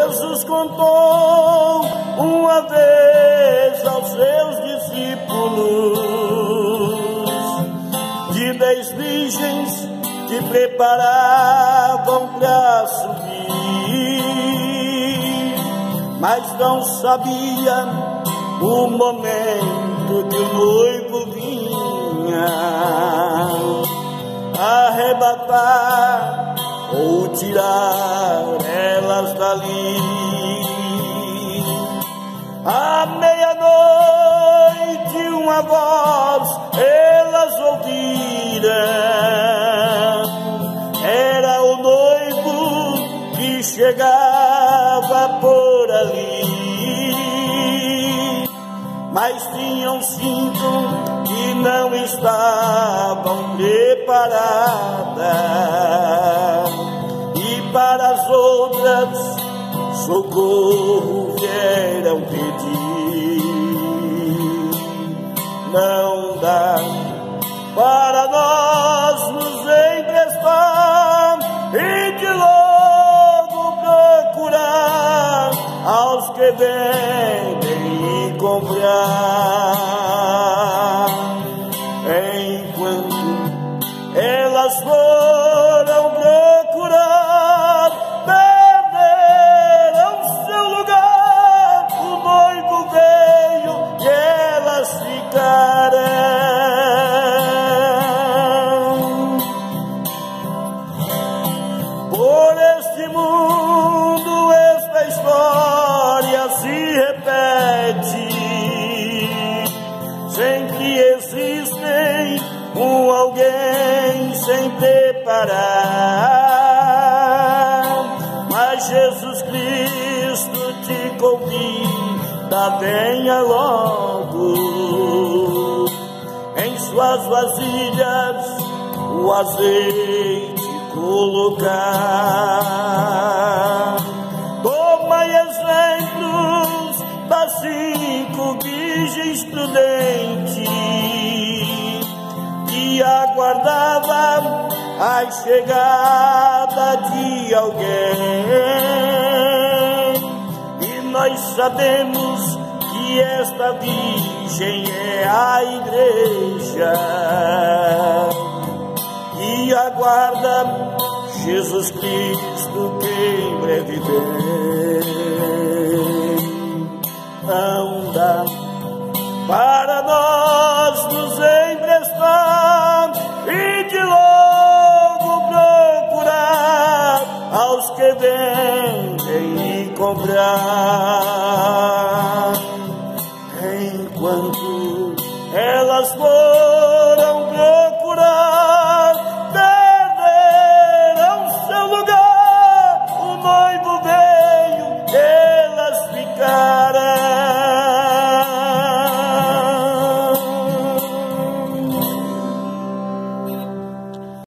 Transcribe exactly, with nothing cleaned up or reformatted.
Jesus contou uma vez aos seus discípulos de dez virgens que preparavam para subir, mas não sabia o momento que o noivo vinha arrebatar ou tirar elas dali. À meia-noite uma voz elas ouviram, era o noivo que chegava por ali, mas tinham cinto que não estavam preparadas, e para as outras socorro vieram pedir. Não dá para nós nos emprestar e de logo procurar aos que vendem e comprar. Enquanto elas foram procurar, perderam seu lugar. O noivo veio e elas ficaram. Por este mundo esta história se repete, sempre existem um alguém sem preparar, mas Jesus Cristo te convida, venha logo, em suas vasilhas o azeite colocar. Toma exemplos das cinco virgens prudentes que aguardava a chegada de alguém, e nós sabemos que esta virgem é a igreja que aguarda Jesus Cristo que em breve vem. Não dá para nós nos emprestar e de logo procurar aos que vendem e comprar, enquanto elas vão